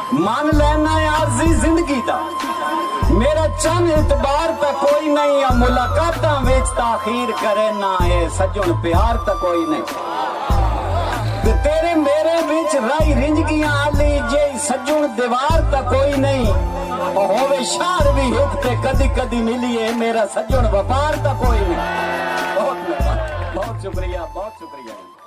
मान लेना आजी जिंदगी दा मेरा चंद इतबार तक कोई नहीं, या मुलाकात विच ताखीर करे ना, ये सज्जन प्यार तक कोई नहीं। तेरे मेरे विच राई रिंजगियां आली जे सज्जन दीवार तक कोई नहीं, होवे शार भी हित कदी कदी मिलिए, मेरा सज्जन व्यापार तक कोई नहीं। बहुत शुक्रिया, बहुत शुक्रिया।